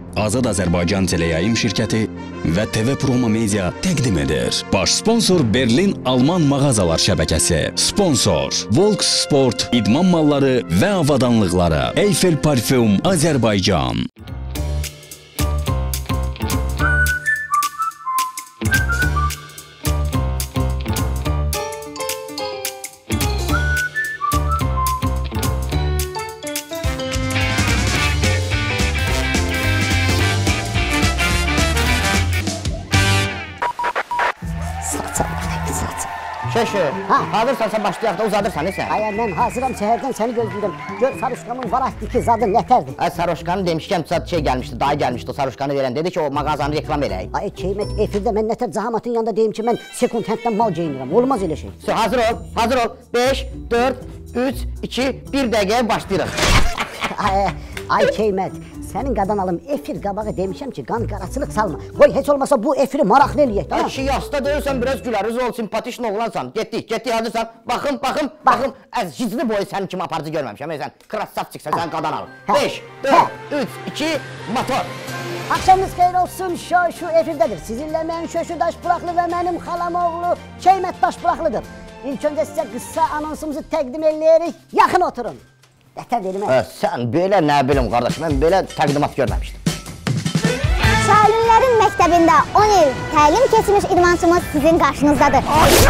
Azad Azərbaycan Teleyayım şirkəti və TV Promo Media təqdim edir. Baş sponsor Berlin Alman mağazalar şəbəkəsi. Sponsor Volks Sport, idman malları və avadanlıqları. Eiffel Parfüm Azərbaycan. Şeşi, hazırsansa başlayaq da uzadırsan sən. Ay, mən hazıram, səhərdən səni gözləyirəm. Gör, Sarışqamın var ki, zadı nətərdir? Ay, Sarışqanı demişkən, şey gəlmişdi, dayı gəlmişdi o Sarışqanı verən, dedi ki, o mağazanı reklam eləyik. Ay, Keymət, efirdə mən nətər Cahamatın yanında deyim ki, mən sekund hənddən mal geyinirəm, olmaz elə şey. Hazır ol, 5, 4, 3, 2, 1 dəqiqəyə başlayırıq. Ay, Keymət, sənin qadan alım, efir qabağı demişəm ki, qan qaraçılıq salma. Qoy, heç olmasa bu efiri maraqlı eləyək, tamam? Kişi yasta deyirsən, biraz güləriz ol, simpatişin oğlansan. Getdik, hazırsan. Baxın. Hicri boyu sənin kimi aparıcı görməmişəm. Sən krassat çıxsan, sən qadan alım. 5, 4, 3, 2, motor. Axşamınız xeyir olsun, şu efirdədir. Sizinlə mən Şöşü Daşbulaqlı və mənim xalam oğlu Keymət Daşbulaqlıdır. İlk öncə sizə qısa anonsumuzu təqdim eləyərik. Yaxın oturun. Sən belə nə bilim qardaş, mən belə təqdimat görməmişdim. Şairlərin məktəbində 10 il təlim keçmiş idmançımız sizin qarşınızdadır.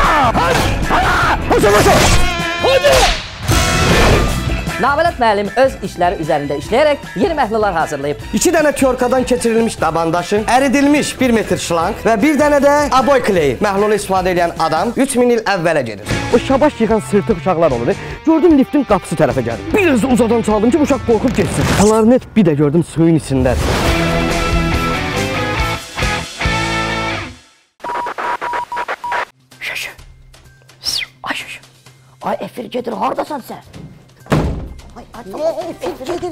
Navalət müəllim öz işləri üzərində işləyərək yeni məhlullar hazırlayıb. 2 dənə körkadan keçirilmiş tabandaşı, əridilmiş 1 metr şlanq və bir dənə də aboy kleyi. Məhlulu istifadə edən adam 3000 il əvvələ gedir. O şabaş yıxan sırtıq uşaqlar olur. Gördüm liftin qapısı tərəfə gəlir. Bir hızlı uzadan çaldım ki, uşaq qorxub geçsin. Klarnet bir də gördüm suyun içindədir. Şöşü. Ay Şöşü. Ay efir gedir, haradasan sən? Ne efir gedir,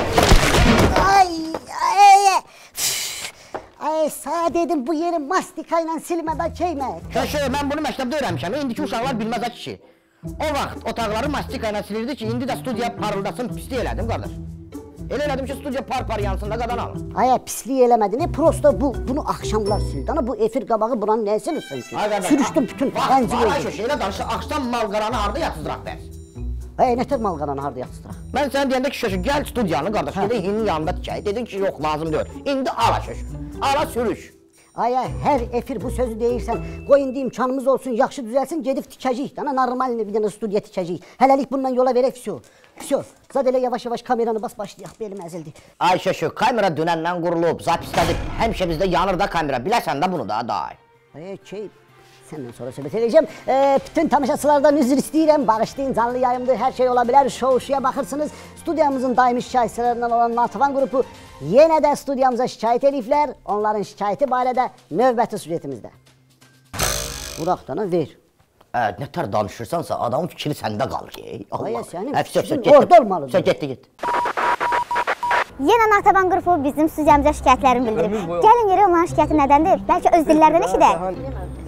ay, sağ dedim bu yeri mastikayla silmədən Keymət. Şöşü, mən bunu məktəbdə öyrənmişəm. İndiki uşaqlar bilməz ki. O vaxt otaqları mastikayla silirdi ki, indi də studiya parıldasın, pislik elədim qardaş. Elə elədim ki, studiya par yansın da qadan alın. Ay, pislik eləmədi, ne? Prosto bunu axşamlar sildi. Ana bu efir qabağı buranın nə silirsən ki? Sürüşdüm bütün əncil oldu. Ay Şöşü, elə danışır, axşam malqaranı harada yatızdıraq bəs? Ay, nətər malqaranı harada yatızdıraq? Mən sənə deyəndə ki, Şöşü, gəl studiyanı qardaş, gedək hinin yanında tikək. Dedin ki, yox, lazım deyil. İndi ala Şöşü, ala sürüş. Ay, hər efir bu sözü deyirsən, qoy indi imkanımız olsun, yaxşı düzəlsin, gedib tikəcəyik. Normalini bir dənə studiya tikəcəyik. Hələlik bundan yola verək, vsyo. Zad elə yavaş-yavaş kameranı bas başlayaq, belim əzildi. Ay Şöşü, kamera dünəndən qurulub, zapislədir, həmişə bizdə yanır da kamera, biləsən də bunu da, day. Ay, səndən sonra söhbət edəcəm. Bütün tamaşaçılardan üzr istəyirəm, bağışlayın, canlı yayımdır, hər şey ola bilər. Şouşuya baxırsınız, studiyamızın daimi şikayətçilərindən olan Natavan qrupu yenə də studiyamıza şikayət ediblər. Onların şikayəti barədə növbəti süjetimizdə. Buraqdana ver. Nətər danışırsansa, adamın fikri səndə qalır. Ay, sənin fikrin orada olmalıdır. Sən getdi. Yenə Natavan qrupu bizim studiyamıza şikayətlərini bildirib. Gəlin yerə onların şikayəti nədəndir? Bəlkə öz dillərdən eşidək.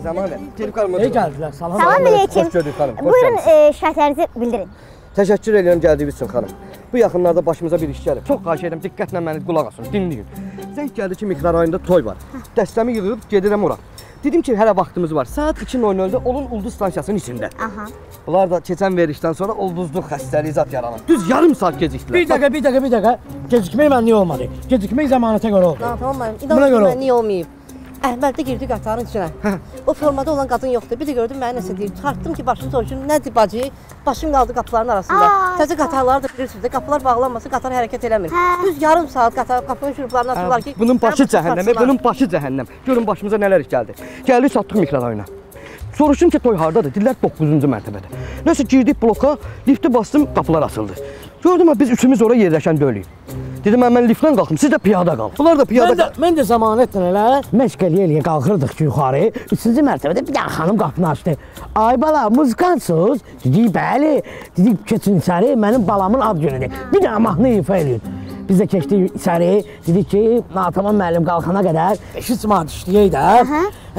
Salam aleyküm. Buyurun, şikayətlərinizi bildirin. Təşəkkür edirəm gəldiyiniz üçün xanım. Bu yaxınlarda başımıza bir iş gəlib. Çox xahiş edirəm, diqqətlə məni qulaq asın, dinləyin. Zəng gəldi ki, mikrorayonda toy var. Dəstəmi yığıb gedirəm ora. Dedim ki, hələ vaxtımız var. Saat 2:00-da olun Ulduz stansiyasının içində. Bunlar da keçən verilişdən sonra ulduzluq xəstəliyi zat yaranır. Düz yarım saat gecikdilər. Bir dəqiqə. Gecikmək mənlik olmadı. Gecikmək zəmanətə görə oldu. Tamam, İnanın mənlik olmayıb. Əhvəldə girdi qatarın içinə. O formada olan qadın yoxdur. Bir də gördüm mənə nəsə deyir. Çıxartdım ki, başını soruşum. Nədir bacı? Başım qaldı qapıların arasında. Təzə qatarları da bilirsiniz də, qapılar bağlanmasa qatar hərəkət eləmir. Düz yarım saat qapının şuruplarını açırlar ki, bunun başı cəhənnəm. Görün başımıza nələr iş gəldi. Gəldik çatdıq mikrorayona. Soruşdum ki, toy hardadır? Dedilər 9-cu mərtəbədə. Nəsə girdik bloka, lifti bastım, qapılar açıldı. Gördüm biz üçümüz ora yerləşən dölüyük. Dedim mən liftdən qalxım, siz də piyada qalın. Bunlar da piyada qalın. Mən də zamanətlə elə məşq eləyə qalxırdıq ki, yuxarı. 3-cü mərtəbədə bir dənə xanım qapını açdı. Ay bala, muzikansınız? Dedik, bəli. Dedik, keçin içəri, mənim balamın ad günüdür. Bir dənə mahnı ifa eləyin. Biz də keçdik içəri, dedik ki, Natavan müəllim qalxana qədər 500 manat işləyək də. Elə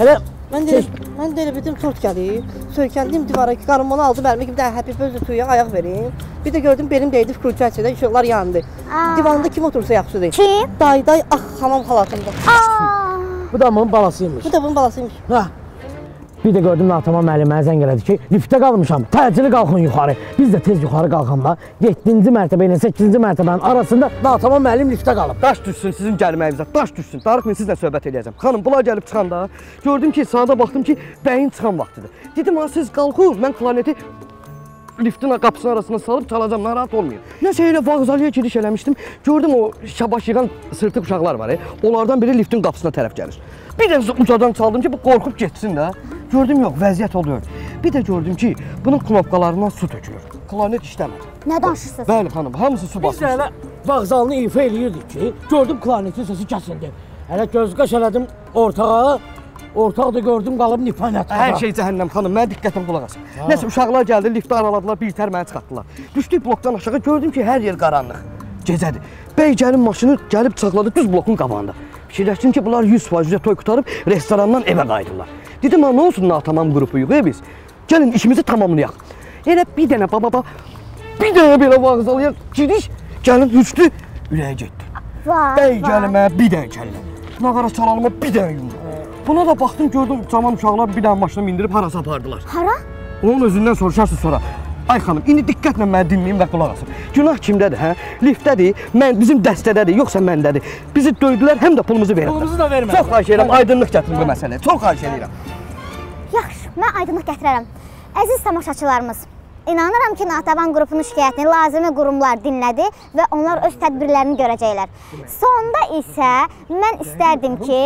Mən də elə bildim tort gəlib. Söykəndim divara ki, qarım onu aldı, mənim kimi də Happy Birthday to-ya ayaq verim. Bir də gördüm belim dəydi включателя, işıqlar yandı. Divanında kim otursa yaxşıdır. Kim? Day, xanım xalatımda. Bu da bunun balasıymış. Bu da bunun balasıymış. Ha. Bir də gördüm Natəman müəllim mənə zəng elədi ki, liftdə qalmışam, təcili qalxın yuxarı. Biz də tez yuxarı qalxanda 7-ci mərtəbə ilə 8-ci mərtəbənin arasında Natəman müəllim liftdə qalıb. Daş düşsün sizin gəlməyinizə, daş düşsün. Darıxmayın, sizlə söhbət eləyəcəm. Xanım, bunlar gəlib çıxanda gördüm ki, saata baxdım ki, bəyin çıxan vaxtıdır. Dedim, ha siz qalxın, mən klarneti liftin qapısının arasına salıb çalacam, narahat olmayın. Nəsə elə vağzalıya giriş eləmişdim. Gördüm o şabaş yığan sırtıq uşaqlar var. Onlardan biri liftin qapısına tərəf gəlir. Bir də ucadan çaldım ki, bu qorxub getsin də. Gördüm yox, vəziyyət oluyor. Bir də gördüm ki, bunun knopkalarından su tökülür. Klarnet işləmir. Nə danışırsınız? Bəli xanım, hamısı su Biz basmış. də elə vağzalını ifa eləyirdik ki, gördüm klarnetin səsi kəsildi. Hələ göz qaş elədim ortağa. Ortaqda gördüm qalıb nifayət. Hər şey cəhənnəm xanım, mənə diqqətlə qulaq asın. Nəsə uşaqlar gəldi, liftə araladılar, bir tər məni çıxartdılar. Düşdük blokdan aşağı, gördüm ki, hər yer qaranlıq. Gecədir. Bəy gəlin maşını gəlib çaxladı düz blokun qabağında. Fikirləşdim ki, bunlar 100% toy qutarıb restorandan evə qayıdırlar. Dedim, ha, nə olsun Natəman qrupuyuq biz? Gəlin işimizi tamamlayaq. Elə bir dənə baba, bir dənə belə vağzalıya giriş, gəlin üçlü ürəyə getdi. Bəy gəlimə bir dənə kəllə. Nağara çalalıma bir dənə yumru. Buna da baxdım, gördüm cavan uşaqlar bir dənə maşına mindirib harasa apardılar. Hara? Onun özündən soruşarsınız sonra. Ay xanım, indi diqqətlə məni dinləyin və qulaq asın. Günah kimdədir, hə? Liftdədir, bizim dəstədədir, yoxsa məndədir. Bizi döydülər, həm də pulumuzu veriblər. Pulumuzu da vermədilər. Çox xahiş edirəm, aydınlıq gətirin bu məsələyə. Çox xahiş edirəm. Yaxşı, mən aydınlıq gətirərəm. Əziz tamaşaçılarımız, İnanıram ki, Natəvan qrupunun şikayətini lazımi qurumlar dinlədi və onlar öz tədbirlərini görəcəklər. Sonda isə mən istərdim ki,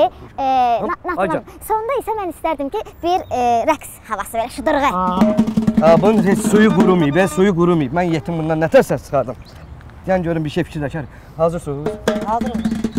bir rəqs havası belə şıdırğı. Bunun heç suyu qurumayıb, suyu qurumayıb. Mən yetim bundan nətər səs çıxardım. Yəni görün bir şey fikirləşər. Hazırsınız? Hazırım.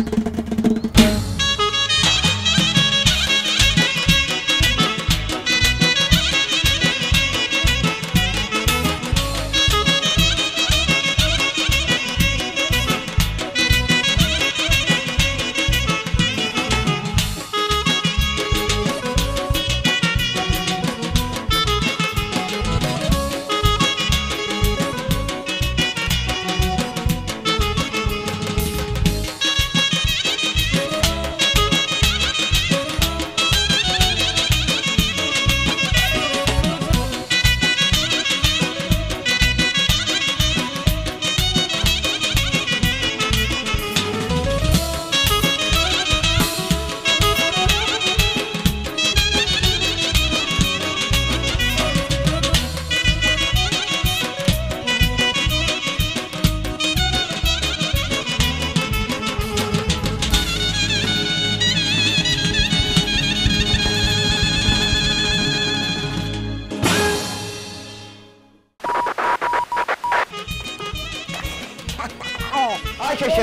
Ay köşü.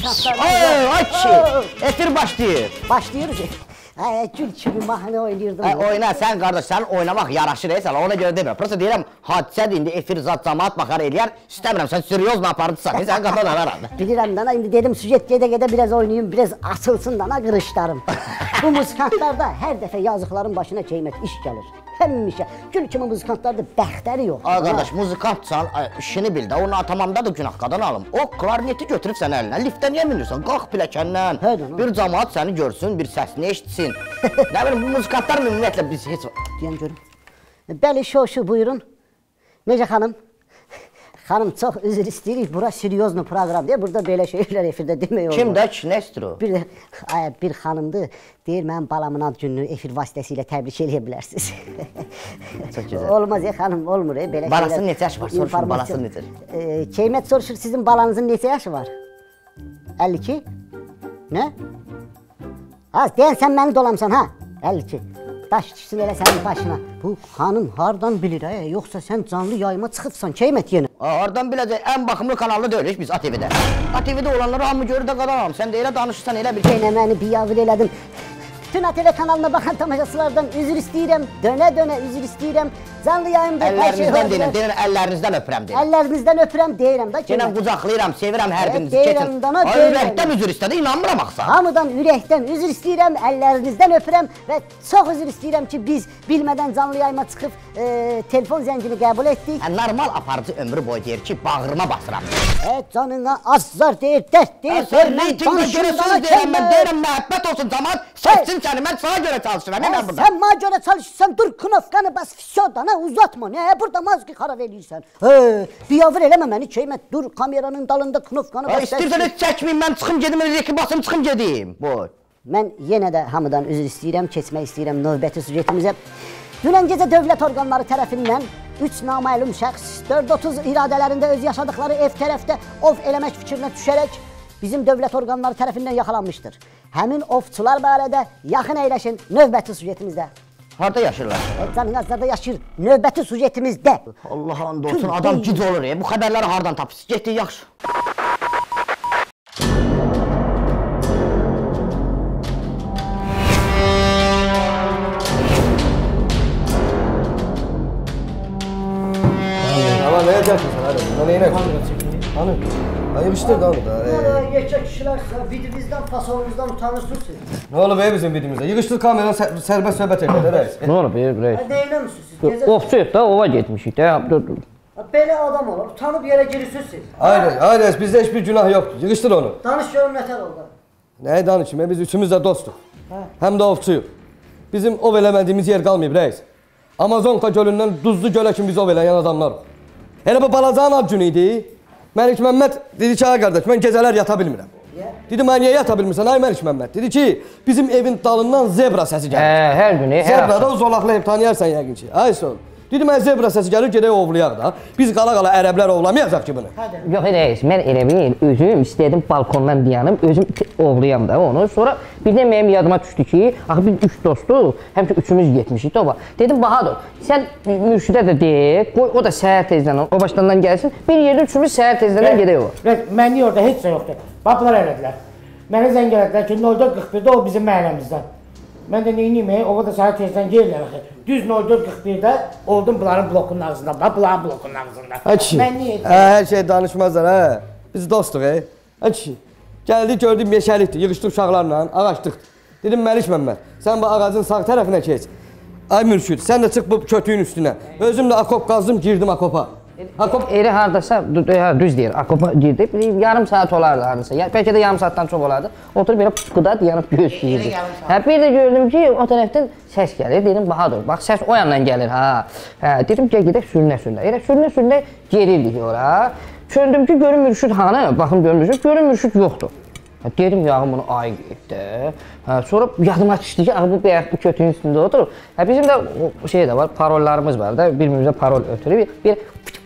Ay kişi. Efir başlayır. Başlıyoruz. Gül kimi mahnı oynayırdım. Oyna sen kardeş, sen oynamak yaraşır sana, ona göre demiyorum. Prosta deyirəm, hadisədir indi, efir zat camaat baxar eləyər, istəmirəm, sən seriozla apardısan, sən qadan herhalde. Bilirəm dana, indi dedim süjet gedə biraz oynayayım, biraz açılsın dana qırışlarım. Bu muzikantlarda hər dəfə yazıqların başına keymət iş gəlir. Həmişə. Gül kimi muzikantlarda bəxtəri yox. Ay qardaş, muzikantsan, işini bil də, onun atamamda da günah qadan alım. O klarneti götürüb sən əlinə, liftə niyə minirsən? Qalx piləkəndən, bir camaat səni görsün, bir səsini eşitsin. Nə bilim, bu muzikantlar ümumiyyətlə biz heç... Deyəm görüm. Bəli, şoşu, buyurun. Necə xanım? Xanım, çox üzr istəyirik, bura seriozlu proqram deyə, burada belə şeylər efirdə demək olmaz. Kimdə, nə istəyir o? Bir xanımdır, deyir, mənim balamın ad gününü efir vasitəsilə təbrik eləyə bilərsiniz. Çox gözəl. Olmaz ya xanım, olmur belə şeylər. Balasının neçə yaşı var, soruşun, balasının neçə? Keymət soruşur, sizin balanızın neçə yaşı var? 52? Nə? Az, deyən sən məni dolamsan, ha? 52. Daş düşsün elə sənin başına. Bu xanım hardan bilir, yoxsa sən canlı yayıma çıxıbsan, keymət yenə? Hardan biləcək, ən baxımlı kanalda deyilik biz ATV-də. ATV-də olanları hamı görür də qadan alım. Sən də elə danışırsan, elə bir... Yenə məni biyavır elədim. bütün ATV kanalına baxan tamaşaçılardan üzr istəyirəm. Dönə-dönə üzr istəyirəm. Canlı yayımda hər şey Əllərinizdən deyirəm, deyirəm, əllərinizdən öpürəm deyirəm. Əllərinizdən öpürəm deyirəm da. Yenə qucaqlayıram, sevirəm hər birinizi. deyirəm, Keçin. dana, Ay, deyirəm. ürəkdən üzr istədi, inanmıram axsa. Hamıdan ürəkdən üzr istəyirəm, əllərinizdən öpürəm və çox üzr istəyirəm ki, biz bilmədən canlı yayıma çıxıb telefon zəngini qəbul etdik. Normal aparıcı ömrü boyu deyir ki, bağrıma basıram. Canına azar deyir, dərd deyir. Sən reytingdə görəsiniz deyirəm, mən deyirəm, məhəbbət olsun, cəmat seçsin səni, mən sana görə çalışıram, mən burada. Sən mənə görə çalışırsan, dur knopkanı bas, fişodana uzatma, nə? Burada mazqı xarab eləyirsən. Biyavır eləmə məni ki, dur kameranın dalında knopkanı bas. İstəyirsən heç çəkməyim, mən çıxım gedim, reki basım, çıxım gedim. Boy. Mən yenə də hamıdan üzr istəyirəm, keçmək istəyirəm növbəti süjetimizə. Dünən gecə dövlət orqanları tərəfindən 3 naməlum şəxs 430 iradələrində öz yaşadıkları ev tərəfdə ov eləmək fikrinə düşərək bizim dövlət orqanları tərəfindən yaxalanmışdır. Həmin ovçular barədə yaxın əyləşin növbəti süjetimizdə. Harada yaşırlar? Canınızda yaşır növbəti süjetimizdə. Allah and olsun, adam gic olur bu xəbərləri hardan tapırsınız? Getdik, yaxşı. Ama ne yapacaksın sen hadi? Buna neyi ne yapacaksın? Hani? Ayıpıştır da onu da. Yekə kişilərsə vidimizdən, fasonumuzdan utanırsınız siz. Ne olur be bizim birimizde? Yığıştır kameranı serbest söhbət edir reis. Ne olur be reis? Neynəmişsiniz siz? Ofçuyuz da ova getmişik de. Dur. Belə adam olur, utanıb yerə girirsiniz siz. Hayır reis bizde hiçbir günah yoktur. Yığıştır onu. Danış görüm nətər oldu. Neyi danışayım? Biz üçümüz de dostuk. Hem de ovçuyuk. Bizim ov eləmədiyimiz yer qalmayıb reis. Amazonka gölündən Duzlu gölə kimi biz ov eləyən adamlar. Elə bu balacağın ad günü idi. Məlik Məmməd dedi ki, ay qardaş, mən gecələr yata bilmirəm. Dedi, mən niyə yata bilmirsən, ay Məlik Məmməd? Dedi ki, bizim evin dalından zebra səsi gəlir. Hər gün, hər Zebra da o zolaqlı ev tanıyarsan yəqin ki. Ay son. Dedi, mən zebra səsi gəlir, gedək ovlayaq da. Biz qala-qala ərəblər ovlamayacaq ki bunu. Yox reis, mən elə bil, özüm istədim balkondan dayanım, özüm ovlayam da onu. Sonra birdən mənim yadıma düşdü ki, axı biz 3 dostuq, həmişə üçümüz getmişik da ova. Dedim, Bahadur, sən Mürşidə də deyək, qoy o da səhər tezdən, o başlarından gəlsin, bir yerdə üçümüz səhər tezdən gedək ova. Mənlik orada heç şey yoxdur. Bablar elədilər. Mənə zəng elədilər ki, 04:41-də o bizim məhəlləmizdən. Mən də neyniyim, o da səhər tezdən gəlirlər axı. Düz 04:41-də oldum bunların blokunun ağzında, bunların blokunun ağzında. Mən niyə? Hər şey danışmazlar, hə. Biz dostuq, hə kişi. Gəldik, gördük meşəlikdir, yığışdıq uşaqlarla, ağaçdıq. Dedim, Məlik Məmməd, sən bu ağacın sağ tərəfinə keç. Ay Mürşid, sən də çıx bu kötüyün üstünə. Özüm də akop qazdım, girdim akopa. Elə hardasa, düz deyir, akopa girdik, yarım saat olardı hardasa. Bəlkə də yarım saatdan çox olardı. Oturub belə pusuqda dayanıb gözləyirdik. Bir də gördüm ki, o tərəfdən səs gəlir. Dedim, Bahadur, bax səs o yandan gəlir, ha. Dedim, gəl gedək sürünə. Elə sürünə gerirdik ora. Söndüm ki, görüm Mürşid hanı, baxım görüm Mürşid, görüm Mürşid yoxdur. Dedim, yağım bunu ay qeybdə. Sonra yadıma düşdü ki, bu bəyək bu kötüyün üstündə oturur. Bizim də şey də var, parollarımız var da, bir-birimizə parol ötürü. Bir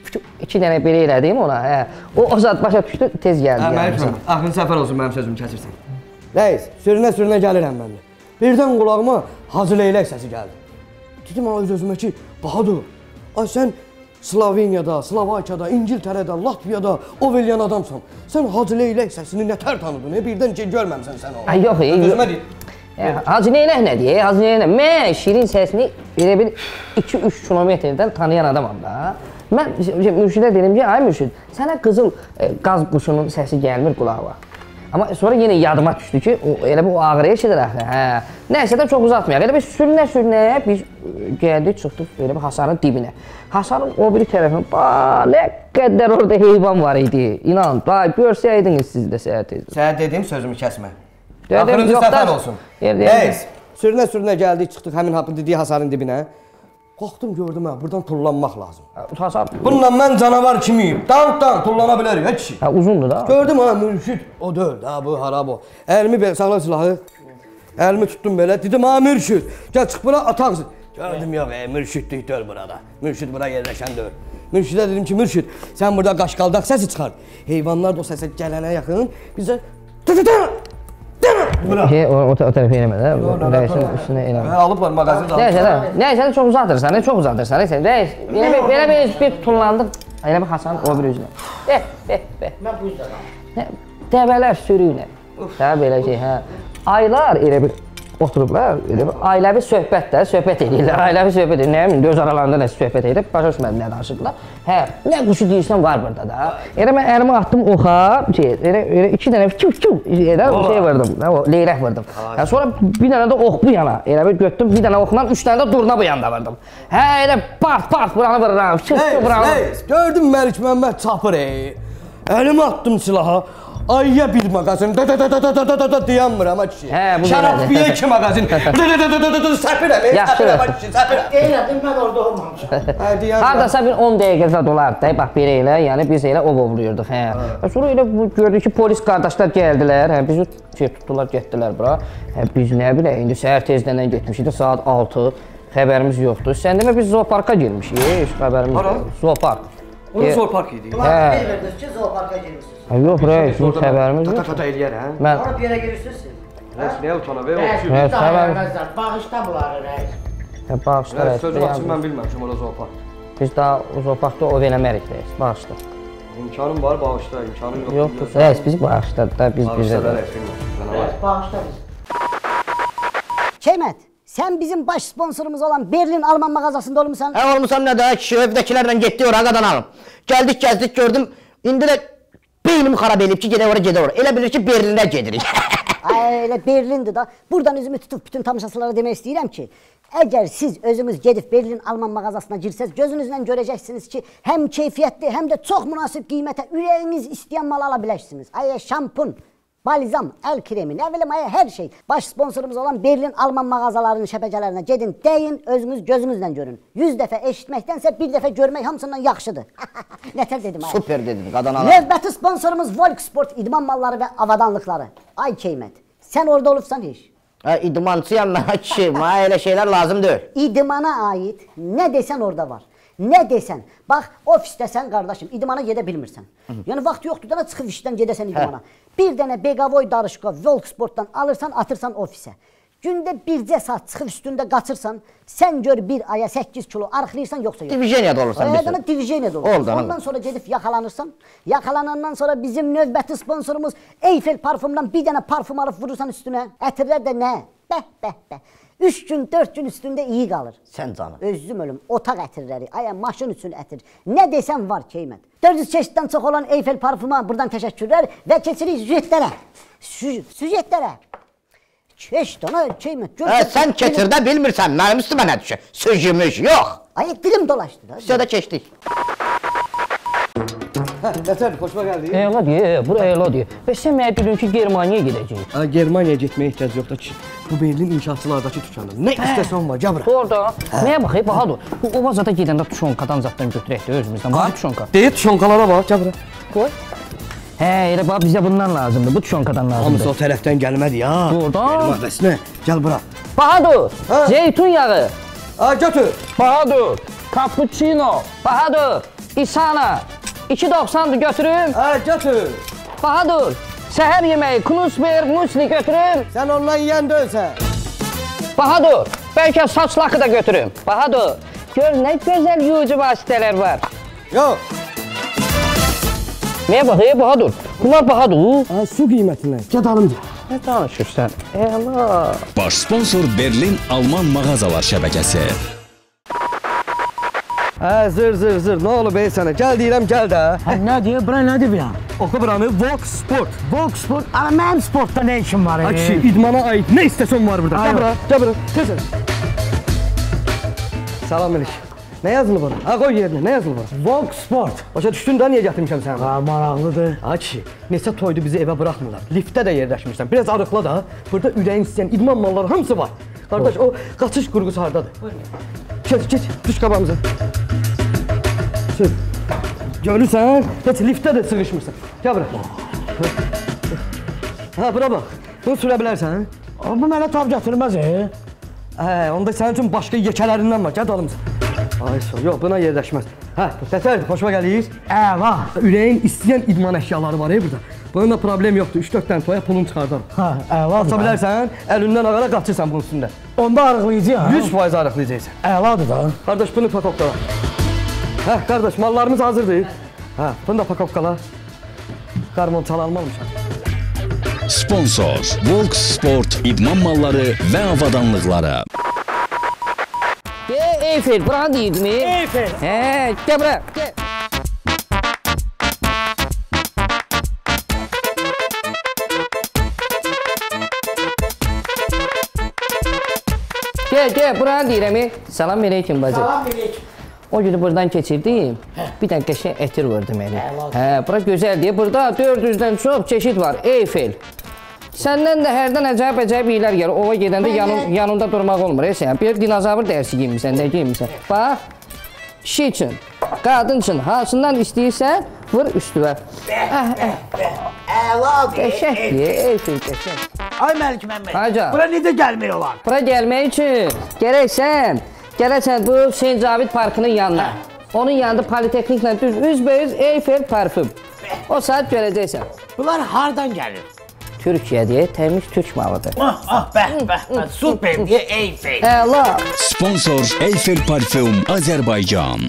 2 dənə belə elədim ona, o zat başa düşdü, tez gəldi. Məlik Məmməd, axırın səfər olsun mənim sözümü kəsirsən. Reis, sürünə gəlirəm mən də. Birdən qulağıma Hacı Leylək səsi gəldi. Dedim, öz-özümə ki, Bahadur, ay sən Sloveniyada, Slovakiyada, İngiltərədə, Latviyada ov eləyən adamsan. Sən Hacı Leylək səsini nətər tanıdın, birdən görməmsən sən onu. Yox, Hacı Leylək nə deyək, Hacı Leylək nə? Mən şirin səsini elə bir 2-3 kilometrdən tanıyan adamam da. Mən Mürşidə dedim ki, ay Mürşid, sənə qızıl qaz quşunun səsi gəlmir qulağıma. Amma sonra yenə yadıma düşdü ki, elə bu ağrıya eşidir axı. Nəysə də çox uzatmayaq. Elə bir sürünə biz gəldik, çıxdıq elə bir hasarın dibinə. Hasarın o biri tərəfinə, nə qədər orada heyvan var idi. İnan, görsəydiniz siz də səhər tezdə. Sənə dedim, sözümü kəsmə. Axırıncı səfər olsun. Reis, sürünə gəldik, çıxdıq həmin hapın dediyi hasarın dibinə. Qalxdım, gördüm, buradan tullanmaq lazım. Bununla mən canavar kimiyim? Dan tullana bilərik, hə kişi. Uzundur da. Gördüm, Mürşid, o deyil, bu harab o. Əlimi belə, sağla silahı. Əlimi tutdum belə, dedim, Mürşid, gəl çıx bura, ataqsın. Gördüm, yox, Mürşidlik deyil burada. Mürşid bura yerləşən deyil. Mürşidə dedim ki, Mürşid, sən burada qaşqaldaq səsi çıxar. Heyvanlar da o səsə gələnə yaxın, bizə o tərəfə eləmə də, rəisin üstünə eləmə. Alıblar mağazını da. Nəysə çox uzatırsan, Rəis, belə bir tutunlandıq, elə bir Hasan o bir üzrə. Mən bu üzrə qaldım. Dəvələr sürüylə, belə şey, aylar elə bir oturublar, ailəvi söhbət edirlər, ailəvi söhbət edirlər, nə bilim, göz aralarında nəsə söhbət edib, başa düşmədim nə danışırdılar. Hə, nə quşu deyirsən var burada da. Elə mən əlimi atdım oxa, elə 2 dənə şey vurdım, leyrək vurdım. Sonra bir dənə də ox bu yana, elə bir götürdüm, bir dənə oxla 3 dənə də durna bu yanda vurdum. Hə, elə part buranı vururam, çıxdı buranı. Gördün Məlik Məmməd çapır əlimi atdım silaha. Ayya bir mağazin dayanmır ama kişi. Şərafbiyə 2 mağazin səpirəm. Eylədim, mən orada olmamışam. Hardasa bir 10 dəqiqə dolardı da, bax belə elə, yəni biz elə ovuluyorduk. Sonra elə gördük ki, polis qardaşlar gəldilər, bizi tutdular, getdilər bura. Biz nə bilək, indi səhər tezdən getmişdik, saat 6, xəbərimiz yoxdur. Sən demə biz zooparka girmişik, heç xəbərimiz yoxdur. Zoopark. Onun zoopark idi. Ulan bir verdiniz ki, zooparka girmişsiniz. Yox, reis, bu xəbərimiz yox. Tata eləyər, hə? Sonra bir yerə girirsiniz. Reis, nəyə utana be? Reis, dayanmazlar, bağışda bunları, reis. Bağışda, reis. Sözü açın, mən bilməmişim orada zoopark. Biz daha o zooparkda o verəmərik, reis, bağışda. İmkanım var, bağışda, imkanım yoxdur. Yoxdur, reis, bizi bağışdadır da, biz bizə də. Bağışda biz. Keymət, sen bizim baş sponsorumuz olan Berlin Alman mağazasında olmuşsan. Olmuşam ne daha kişi evdekilerle gitti oraya kadar alım. Geldik gezdik gördüm. İndi de beynimi xarab eləyib ki, gedə ora. Elə bilir ki, Berlinə gedirik. Ay, elə Berlindir da. Buradan üzümü tutub bütün tamaşaçılara demək istəyirəm ki, əgər siz özünüz gedib Berlin Alman mağazasına girsəz, gözünüzlə görəcəksiniz ki, həm keyfiyyətli, həm də çox münasib qiymətə ürəyiniz istəyən mal ala bilərsiniz. Ay, şampun, balzam, əl kremi, nə bilim, ay, hər şey. Baş sponsorumuz olan Berlin Alman mağazalarının şəbəkələrinə gedin, deyin, özünüz gözünüzlə görün. 100 dəfə eşitməkdənsə bir dəfə görmək hamısından yaxşıdır. Nətər dedim, ay. Süper dedin, qadan ala. Növbəti sponsorumuz Volksport idman malları və avadanlıqları. Ay Keymət, sən orada olubsan heç? İdmancıyam mən kişi, mənə elə şeylər lazım deyil. İdmana aid nə desən orada var. Nə desən, bax ofisdəsən qardaşım, idmana gedə bilmirsən. Yəni vaxt yoxdur da çıxıb işdən gedəsən idmana. Bir dənə Begavoy darışqa Volksportdan alırsan, atırsan ofisə. Gündə bircə saat çıxıb üstündə qaçırsan, sən gör bir aya 8 kilo arxlayırsan, yoxsa yox. Divijeniyada olursan bir sürü. Divijeniyada olursan. Ondan sonra gedib yaxalanırsan. Yaxalanandan sonra bizim növbəti sponsorumuz Eiffel parfümdən bir dənə parfüm alıb vurursan üstünə. Ətirlər də nə? Bəh. 3 gün, 4 gün üstündə iyi qalır. Sən canım. Özüm ölüm, otaq ətirləri, aya maşın üçün ətir. Nə desən var Keymət. 400 çeşiddən çox olan Eiffel parfuma buradan təşəkkürlər və keçirik süjetlərə. Süjetlərə. Keşdana Keymət. Sən keçir də bilmirsən, mənim üstümə nə düşür? Süjümüş, yox. Ay, dilim dolaşdı da. Sizə də keçdik. Nətər, xoşuma gəldi? Əla deyə, bura əla deyə. Və sən mənə bilin ki, Germaniyaya gedəcəyik. Germaniyaya getməyə ehtiyac yoxdur ki, bu Berlin inşaatçılardakı dükandır. Nə istəsən var, gəl bura. Orada, nəyə baxı, bahadır. Bu ovazada gedəndə tuşonkadan zaddan götürək də özümüzdən. Var tuşonka? Deyir, tuşonkalara bax, gəl bura. Qoy. Hə, elə bax, bizə bundan lazımdır, bu tuşonkadan lazımdır. Hamısı o tərəfdən gəlmədi ya. Oradan. Bəs nə? Gəl bura. Bahadır, zeytun yağı. Götür. Bahadır, cappuccino. Bahadır, isana. 2.90'dır götürüm. Götür. Bahadır, səhər yeməyi, knusber, musli götürüm. Sən ondan yiyən döysən. Bahadır, bəlkə saç lakı da götürüm. Bahadır, gör nə gözəl yuyucu vasitələr var. Yox. Nəyə bax, Bahadır? Bunlar bahadır. Su qiymətindən. Gəl dalımca. Nə danışırsan? Əla. Baş sponsor Berlin Alman mağazalar şəbəkəsi. Zır, nə olub sənə? Gəl deyirəm, gəl də. Nə deyir, bura nədir bilən? Oxu buranı, Volksport. Volksport, amma mənim sportda nə işim var? Kişi, idmana aid nə istəsən var burada. Gəl bura, tez. Salam Melik. Nə yazılı var? Qoy yerinə, nə yazılı var? Volksport. Başa düşdün də, niyə gətirmişəm səni? Maraqlıdır. Kişi, neçə toydu bizi evə buraxmırlar. Liftdə də yerləşmirsən. Biraz arıqla da. Burada ürəyin istəyən idman malları hamısı var. Qardaş, o qaçış qurğusu hardadır? Keç, düş qabağımıza. Görürsən, heç liftdə də sığışmırsan. Gəl bura. Bura bax. Bunu sürə bilərsən? Bu mənə tab gətirməz. Onda sənin üçün başqa yekələrindən var. Gəl dalımıza. Yox, buna yerləşməz. Nətərdir, xoşuma gəlir? Əla. Ürəyin istəyən idman əşyaları var burada. Bununla problem yoxdur. 3-4 dənə toya pulunu çıxardarım. Əla. Aça bilərsən, əlindən ağara qaçırsan bunun üstündə. Onda arıqlayacaq. 100% arıqlayacaqsan. Əladır da. Qardaş, bunu pakopkala. Qardaş, mallarımız hazırdır. Bunu da pakopkala. Qarmon çalalım almışam. Sponsor Volks Sport idman malları və avadanlıqları. Eyfel, buranı deyirdin mi? Eyfel. Hə, gəl bura, gəl. Gəl, buranı deyirəm. Salam aleyküm bacı. Salam aleyküm. O günü buradan keçirdim. Bir dənə qəşəng ətir vurdu məni. Hə, bura gözəldir. Burada 400-dən çox çeşid var. Eyfel. Səndən də hərdən əcayib iyilər gəlir. Ova gedəndə yanında durmaq olmur. Sən bir dinozavr dərsi giymişsən, nə giymişsən? Bax, kişi üçün, qadın üçün hansından istəyirsən, vur üstüvə. Əladır. Qəşəkdir, Eyfel qəşəng. Ay Məlik Məmməd, Haca. bura necə gəlmək olar? Bura gəlmək üçün gərəksən bu Hüseyn Cavid Parkının yanına. Onun yanında Politekniklə düz üzbəüz Eyfel parfüm. O saat görəcəksən. Bunlar hardan gəlir? Türkiyədir, təmiz türk malıdır. Bəh, super diye Eyfel. Əla. Sponsor Eyfel Parfüm Azərbaycan.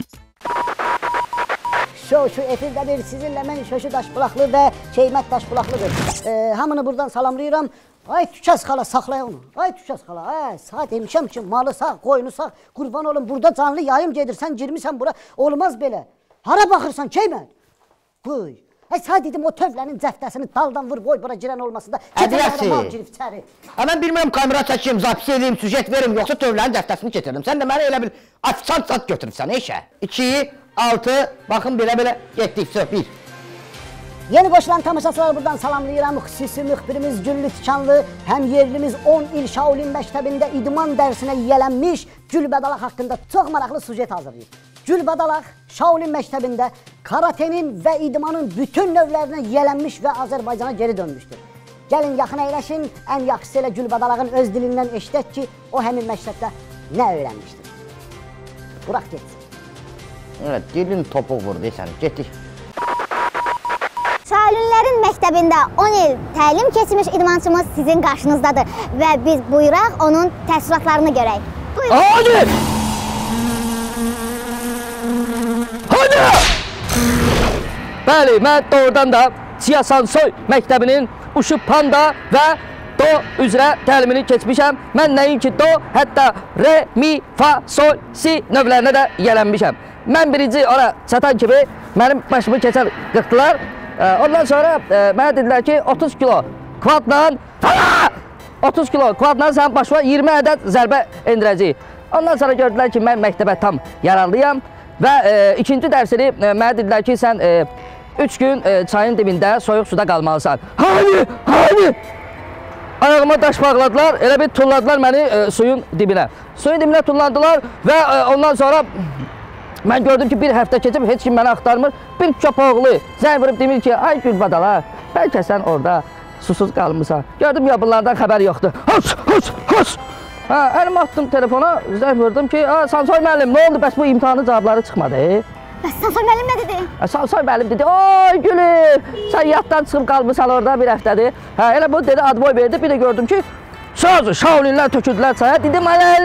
Şu efirdedir sizinle mən Şoşu Daşbulaqlı və Keymət Daşbulaqlıdır. Hamını buradan salamlayıram. Ay Tükəz xala saxlaya onu. Ay Tükəz xala, saat demişəm ki malı sağ, qoyunu sağ. Qurban olun burada canlı yayım gedirsən, girmisən bura. Olmaz belə. Hara baxırsan Keymət? Qoy. Ay saat dedim o tövlənin cəftəsini daldan vur, qoy bura girən olmasın da. Ədiyyəsi. içəri. Mən bilmirəm kamera çəkeyim, zapis edeyim, süjet verim, yoxsa tövlənin cəftəsini getirdim. Sən də məni elə bil afisant zat götürübsən işə. 2, 6, baxın belə getdik, 1. Yeni qoşulan tamaşaçılar buradan salamlayıram. Xüsusi müxbirimiz Güllü Tikanlı, həm yerlimiz 10 il Shaolin məktəbində idman dərsinə yiyələnmiş Gülbədalaq haqqında çox maraqlı sujet hazırlayıb. Gülbədalaq Shaolin məktəbində karatenin və idmanın bütün növlərinə yiyələnmiş və Azərbaycana geri dönmüşdür. Gəlin yaxın əyləşin, ən yaxşısı elə Gülbədalağın öz dilindən eşidək ki, o həmin məktəbdə nə öyrənmişdir. Buraq getsin. Evet, dilin topuq vurdu sən, getdik. Şaolinlərin məktəbində 10 il təlim keçmiş idmançımız sizin qarşınızdadır və biz buyuraq onun təəssüratlarını görək. Buyurun. Hadi! Hadi! Bəli, mən doğrudan da Cia Sansoy məktəbinin Uşu Panda və Do üzrə təlimini keçmişəm. Mən nəinki Do, hətta Re, Mi, Fa, Sol, Si növlərinə də yiyələnmişəm. Mən birinci ora çatan kimi mənim başımı keçər qırxdılar. Ondan sonra mənə dedilər ki 30 kilo kvadla 30 kilo kvadla sənin başına 20 ədəd zərbə endirəcəyik. Ondan sonra gördülər ki mən məktəbə tam yararlıyam və ikinci dərsini mənə dedilər ki sən 3 gün çayın dibində soyuq suda qalmalısan. Hadi! Ayağıma daş bağladılar, elə bir tulladılar məni suyun dibinə. Suyun dibinə tullandılar və ondan sonra mən gördüm ki, bir həftə keçib, heç kim məni axtarmır. Bir köpoğlu zəng vurub demir ki, ay Gülbədala, bəlkə sən orada susuz qalmısan. Gördüm ya, bunlardan xəbər yoxdur. Hoş! Əlimə atdım telefona, zəng vurdum ki, Sansoy müəllim, nə oldu, bəs bu imtahanın cavabları çıxmadı? Bəs Sansoy müəllim nə dedi? Sansoy müəllim dedi, oy Gülür, sən yaddan çıxıb qalmısan orada bir həftədir. Elə bu dedi, adboy verdi, bir də gördüm ki, Shaolinlər töküldülər çaya, dedim,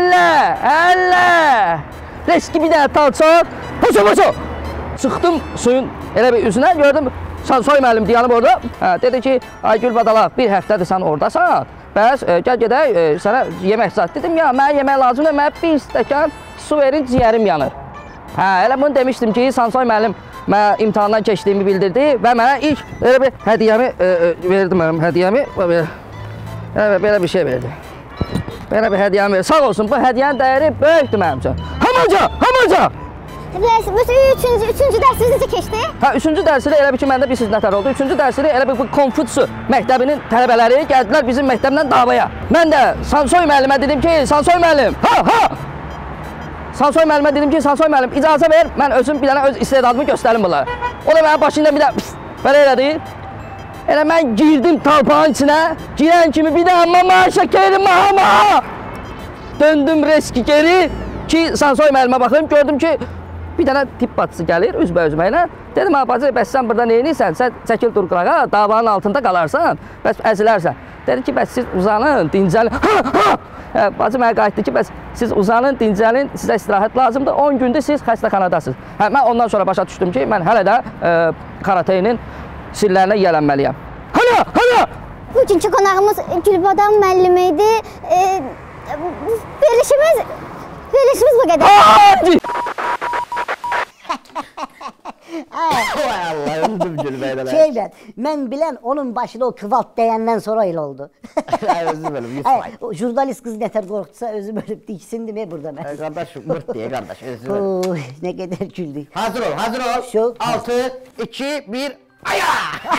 əllə. Reski bir dənə talçaq, hoşo. Çıxdım suyun elə bir üzünə, gördüm Sansoy müəllim dayanıb orada. Dedi ki, ay Gülbədala, bir həftədir sən oradasan, bəs gəl gedək sənə yemək zat. Dedim, ya mənə yemək lazımdır, mənə bir stəkan su verin, ciyərim yanır. Elə bunu demişdim ki, Sansoy müəllim mənə imtahandan keçdiyimi bildirdi və mənə ilk elə bir hədiyəmi verdi mənim hədiyəmi. Belə bir şey verdi. Belə bir hədiyəmi verdi. Sağ olsun, bu hədiyənin dəyəri böyükdür mənim üçün. Hamaca! Üçüncü dərsiniz necə keçdi? Üçüncü dərsini elə bir ki, məndə bir siz nətər oldu. Üçüncü dərsini elə bir Konfutsu məktəbinin tələbələri gəldilər bizim məktəbdən davaya. Mən də Sansoy müəllimə dedim ki, Sansoy müəllim, Sansoy müəllimə dedim ki, Sansoy müəllim, icazə ver, mən özüm bir dənə öz istedadımı göstərim bunlara. O da mənim başında bir də belə elədi. Elə mən girdim talpağın içinə, girən kimi bir də mama şəkərim, mama! Döndüm reski geri ki, Sansoy müəllimə baxım, gördüm ki, bir dənə tibb bacısı gəlir üzbə-üzmə ilə. Dedim, bacı, bəs sən burada neynirsən? Sən çəkil dur qırağa, davanın altında qalarsan, bəs əzilərsən. Dedi ki, bəs siz uzanın, dincəlin. Bacı mənə qayıtdı ki, bəs siz uzanın, dincəlin, sizə istirahət lazımdır, 10 gündür siz xəstəxanadasınız. Mən ondan sonra başa düşdüm ki, mən hələ də karatenin sirlərinə yiyələnməliyəm. Hala! Bugünkü qonağımız Gülbadam müəllim idi. Verilişimiz bu qədər. Vay Allah, öldüm Gülbəydən. Şeyler, mən bilən onun başına o kıvalt dəyəndən sonra elə oldu. Özü bölüm, 100%. O jurnalist qız nətər qorxdsa özü bölüb diksindim burada mən. Qardaş, mırt deyə qardaş, özü bölüm. Oy, nə qədər güldük. Hazır ol. Şu. 6, 2, 1, aya!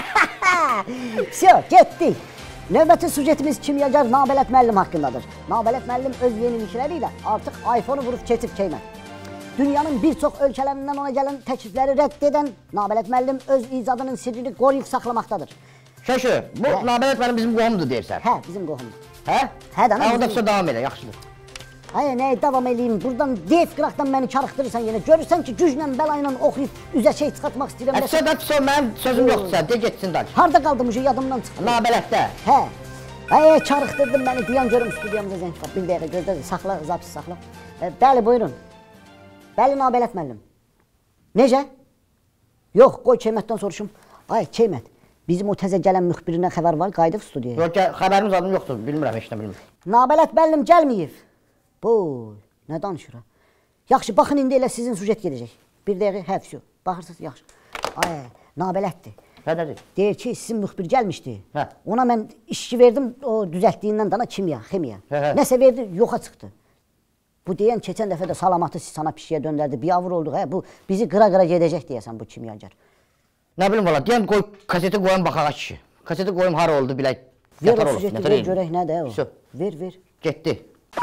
Всё, getdik. Növbəti sujetimiz kimyager Nabələt müəllim haqqındadır. Nabələt müəllim öz yenilikləri ilə artıq iPhone-u vurub keçib Keymən. Dünyanın bir çox ölkələrindən ona gələn təklifləri rədd edən Nabələt müəllim öz icadının sirrini qoruyub saxlamaqdadır. Şöşü, bu Nabələt müəllim bizim qohumdur deyirsən. Hə, bizim qohumdur. Hə? Hə, da. O da sizə davam elə, yaxşıdır. Ay, nə davam eləyim? Buradan dev qıraqdan məni çarıxdırırsan yenə. Görürsən ki, güclə, bəlayla oxuyub üzə şey çıxartmaq istəyirəm. Sən mənim sözüm yoxdur sən, de getsin danış. Harda qaldım uje, yadımdan çıxdı. Nabələtdə. Hə. Ay, çarıxdırdın məni, dayan görüm studiyamıza zəng qap. Bir dəqiqə gözlə, saxla, zapis saxla. Bəli, buyurun. Bəli, Nabələt müəllim. Necə? Yox, qoy Keymətdən soruşum. Ay, Keymət, bizim o təzə gələn müxbirindən xəbər var, qayıdıb studiyaya. Yox, xəbərimiz adım yoxdur, bilmirəm, heç nə bilmirəm. Nabələt müəllim gəlməyib. Boy, nə danışır ha? Yaxşı, baxın, indi elə sizin sujet gedəcək. Bir dəqiqə, həfsü, baxırsınız, yaxşı. Ay, Nabələtdir. Hə, nədir? Deyir ki, sizin müxbir gəlmişdi. Hə. Ona mən işçi verdim, o düzəltdiyindən dana kimya, ximiya. Hə. Nəsə verdi, yoxa çıxdı. Bu deyən keçən dəfə də salamatı sana pişiyə döndərdi, biyavur olduq, hə? Bu bizi qıra-qıra gedəcək deyəsən bu kimyager. Nə bilim valla, deyən qoy, kaseti qoyun baxağa kişi. Kaseti qoyum har oldu, bilək. Ver o sujeti, ver görək nədir o. Ver. Getdi.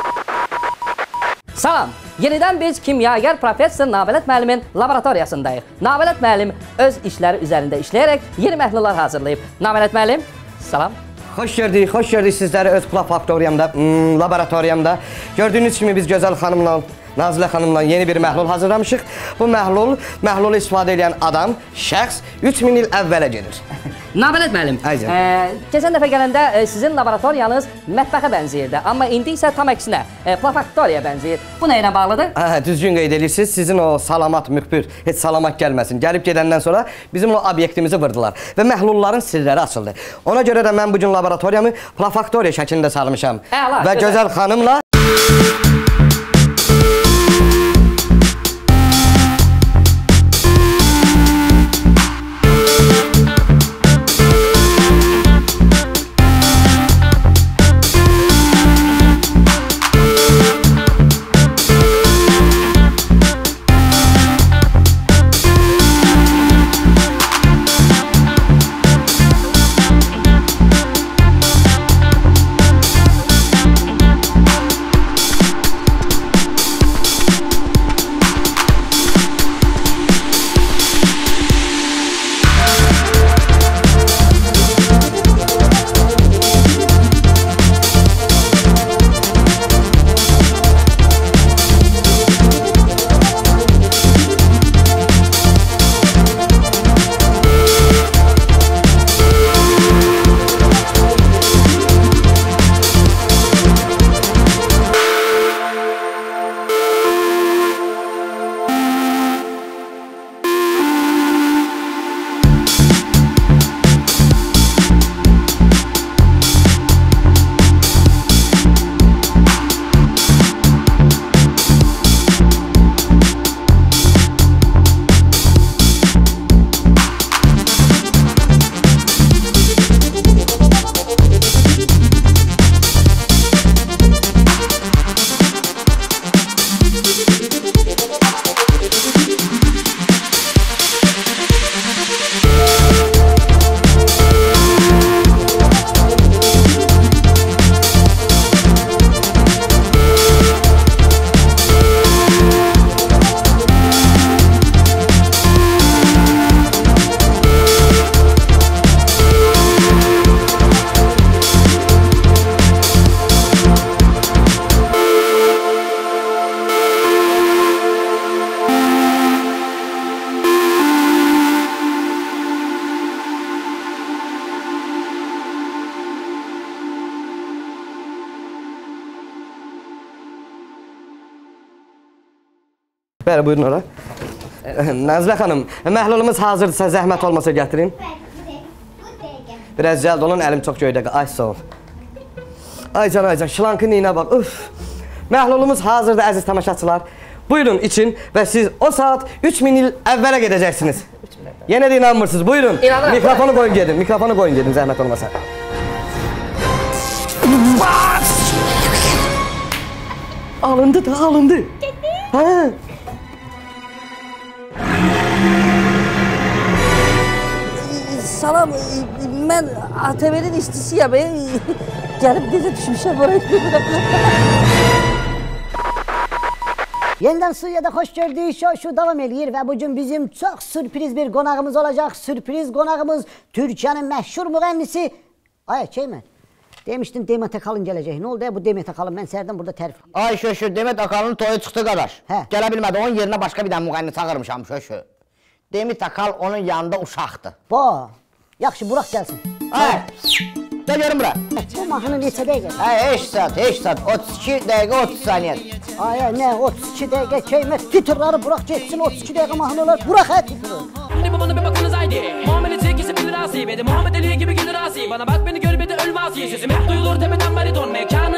Salam, yenidən biz kimyager professor Nabələt müəllimin laboratoriyasındayıq. Nabələt müəllim öz işləri üzərində işləyərək yeni məhlullar hazırlayıb. Nabələt müəllim, salam. Xoş gördük sizləri öz faktoriyamda, laboratoriyamda. Gördüyünüz kimi biz gözəl xanımla, Nazilə xanımla yeni bir məhlul hazırlamışıq. Bu məhlulu istifadə edən adam, şəxs 3000 il əvvələ gedir. Nabələt müəllim, keçən dəfə gələndə sizin laboratoriyanız mətbəxə bənzəyirdi, amma indi isə tam əksinə, plafaktoriya bənzəyir. Bu nə ilə bağlıdır? Düzgün qeyd edirsiniz, sizin o salamat müxbir, heç salamat gəlməsin. Gəlib gedəndən sonra bizim o obyektimizi vırdılar və məhlulların sirləri açıldı. Ona görə də mən bugün laboratoriyamı plafaktoriya şəklində salmışam. Və gözəl xanımla... Bəli, buyurun ora. Nazilə xanım, məhlulumuz hazırdırsa zəhmət olmasa gətirin. Biraz cəld olun, əlim çox göydə. Ay sağ ol. Aycan, şlankın neyinə bax. Uf. Məhlulumuz hazırdır əziz tamaşaçılar. Buyurun için və siz o saat 3000 il əvvələ gedəcəksiniz. Yenə də inanmırsınız. Buyurun. Mikrofonu qoyun gedin. Mikrofonu qoyun gedin, zəhmət olmasa. Alındı da, alındı. Hə. Salam, mən ATV-nin işçisiyəm. Gəlib necə düşmüşəm oraya. Yeniden Suriye'de hoş gördük. Şu devam ediyor ve bugün bizim çok sürpriz bir konağımız olacak. Sürpriz konağımız Türkiye'nin meşhur müğennisi. Ay Çeymen. Demiştin Demet Akalın gelecek. Ne oldu ya bu Demet Akalın? Ben senden burada terif. Ay şöşü, Demet Akalın toyu çıktı qardaş. Gələ bilmədi, onun yerine başka bir dənə müğənni çağırmışam şöşü. Demet Akal onun yanında uşaqdı. Bo. Yaxşı Burak gelsin. Ay. Gel görüm bura. Bu mahnı neçə dəqiqə? Ay 5 saat, 32 dəqiqə 30 saniyə. Ay ne 32 dəqiqə Çeymen titrları Burak geçsin 32 dəqiqə mahnı olar. Burak hə titri. Bana bir bakınız haydi. Muhammed'in tilkisi bilir asi. Muhammed Ali gibi gelir asi. Bana bak beni gör bir de ölmez. Sesim hep duyulur tepeden bariton. Mekanı